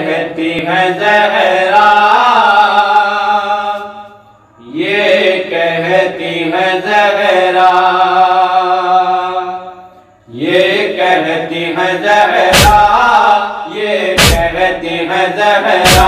कहती है ज़हरा, ये कहती है ज़हरा, ये कहती है ज़हरा, ये कहती है ज़हरा।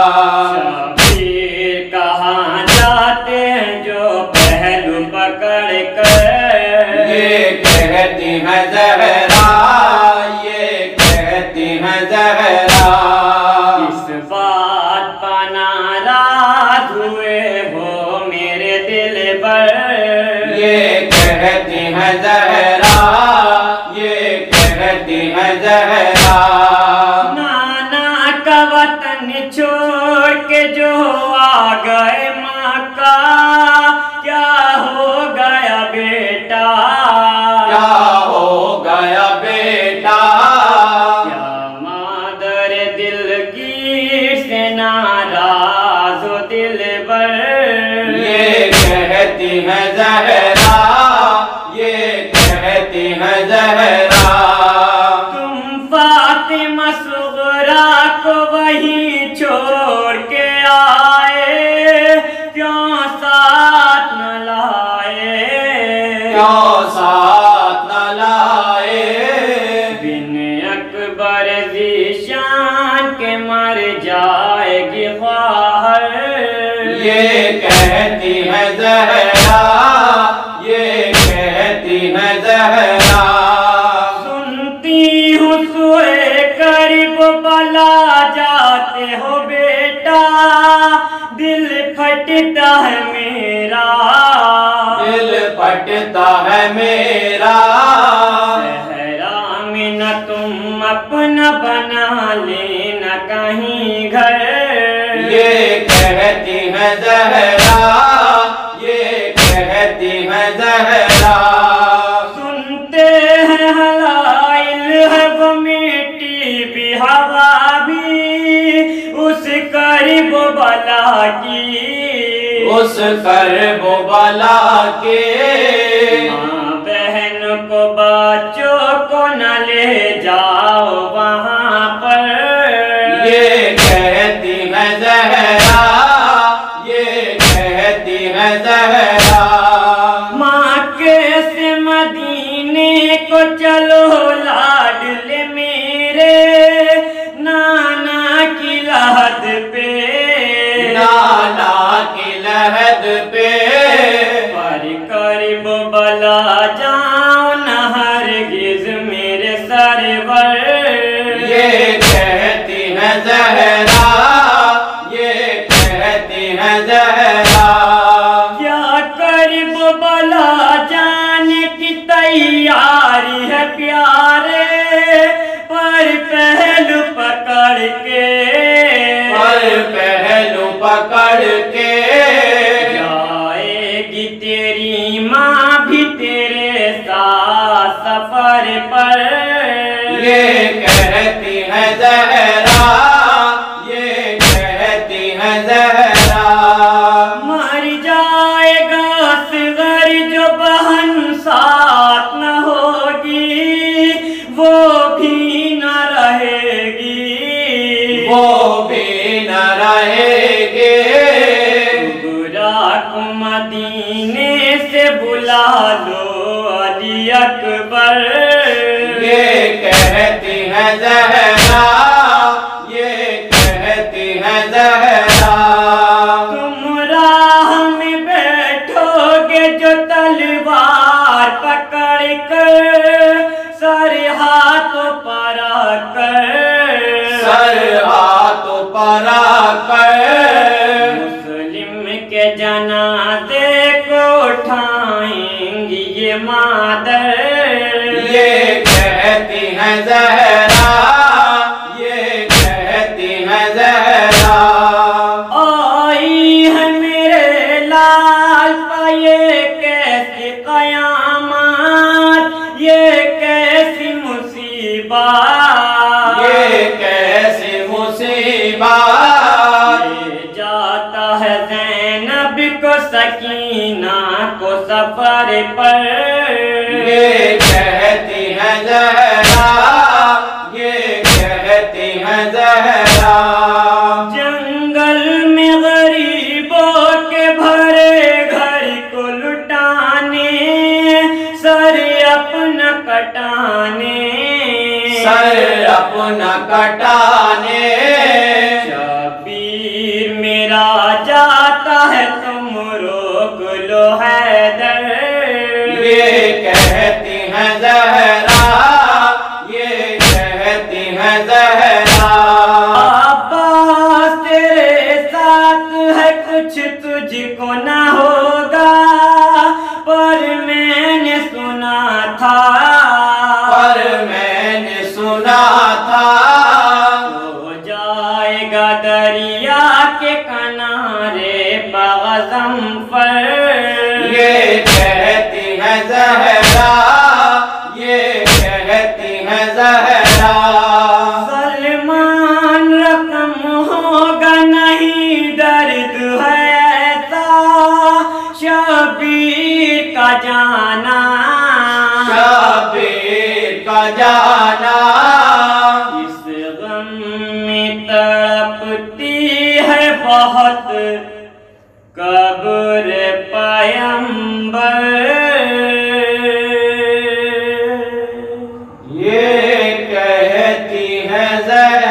शबीर कहाँ जाते हैं जो पहलू पकड़ कर, ये कहती है ज़हरा, ये कहती है ज़हरा। इस बात पर नाराज़ हुए हो मेरे दिल पर, ये कहती है ज़हरा, ये कहती है ज़हरा। नाना का वतन छोड़ के जो आ गए मक्का, क्या हो गया बेटा, क्या हो गया बेटा, क्या मादर दिलगीर से नाराज़ हो दिलबर। ये कहती है ज़हरा, ये कहती है ज़हरा। तुम फातिमा सुगरा को वहीं छोड़ के आए, क्यों साथ न लाए, क्यों साथ न लाए, बिन अकबर ज़ीशान के मर जाएगी ख्वाहर। ये कहती है ज़हरा, ये कहती है ज़हरा। सुनती हूँ सोए करीब बला जाते हो बेटा, दिल फटता है मेरा, दिल फटता है मेरा। सहरा में न तुम अपना बना लेना कहीं घर। ये कहती है ज़हरा, ये कहती है ज़हरा। सुनते हैं हलाइल है वो मिट्टी भी हवा भी, उस करीब बला की, उस करब बला के। माँ बहन को बच्चों को न ले जाओ वहाँ पर। ये कहती है ज़हरा, ये कहती है ज़हरा। माँ के से मदीने को चलो लाडले मेरे, नाना की लहद पे, नाना की लहद पे। पर करीब बला जाओ न हरगिज़ मेरे सरवर। ये कहती है ज़हरा, ये कहती है ज़हरा। क्या करीब बला जाने की तैयारी है प्यारे, पर पहलू पकड़ के, पर पहलू पकड़ के। जाएगी तेरी माँ भी तेरे साथ सफर पर। ये कहती है ज़हरा, ये कहती है ज़हरा। मर जाएगा असगर जो बहन साथ न होगी, वो भी न रहेगी, वो भी न रहेगी। बुरा को मदीने से बुला लो अली अकबर। ये कहती है ज़हरा, ये कहती है ज़हरा। तुम राह में बैठोगे जो तलवार पकड़ कर, सर हाथों पर आकर, सर हाथों पर आकर। मुस्लिम के जनाजे को उठाएंगी ये मादर। ये कहती है ज़हरा, ये कहती है ज़हरा। आई है मेरे लाल पर ये कैसी कयामत, ये कैसी मुसीबत, ये कैसी मुसीबत। ले जाता है ज़ैनब को सकीना को सफर पर। ये कहती है ज़हरा, ये कहती है ज़हरा। कटाने, सर अपना कटाने। शबीर मेरा जाता है तुम रोक लो हैदर। ये कहती हैं ज़हरा, ये कहती हैं ज़हरा। अब्बास तेरे साथ है कुछ तुझको ना होगा, पर मैंने सुना था, पर मैंने सुना था। हो जाएगा दरिया के किनारे गज़नफ़र। ये कहती हैं ज़हरा, ये कहती हैं ज़हरा। सलमान रकम होगा नहीं दर्द है ऐसा, शबीर का जाना, शबीर का जाना। इस गम में तड़पती है बहुत कब्र पैगंबर। ये कहती हैं ज़हरा।